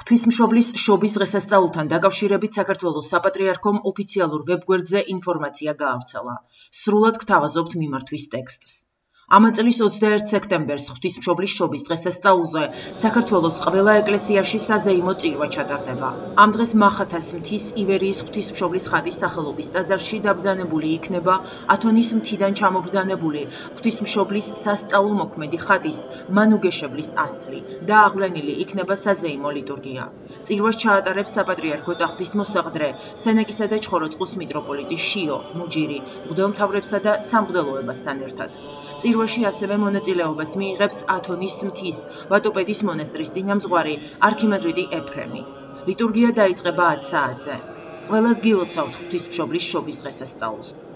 ღვთისმშობლის შობის დღესასწაულთან დაკავშირებით საქართველოს საპატრიარქომ ოფიციალურ ვებგვერდზე ინფორმაცია გაავრცელა. სრულად გთავაზობთ მიმართვის ტექსტს. Ამ წლის 21 სექტემბერს ღვთისმშობლის შობის დღესასწაულზე საქართველოს ყველა ეკლესიაში საზეიმო წირვა ჩატარდება. Ამ დღეს მახათას მთის ივერიის ღვთისმშობლის ხატის სახელობის ტაძარში დაბრძანებული იქნება ათონის მთიდან ჩამობრძანებული ღვთისმშობლის სასწაულმოქმედი ხატის მანუგეშებლის ასლი და აღვლენილი იქნება საზეიმო ლიტურგია. წირვას ჩაატარებს საპატრიარქო ტახტის მოსაყდრე, სენაკისა და ჩხოროწყუს მიტროპოლიტი შიო მუჯირი, მღვდელმთავრებსა და სამღვდელოებასთან ერთად. წირვაში ასევე მონაწილეობას მიიღებს ათონის მთის ვატოპედის მონასტრის წინამძღვარი არქიმანდრიტი ეფრემი. ლიტურგია დაიწყება 10 საათზე. ყველას გილოცავთ ღვთისმშობლის შობის დღესასწაულს.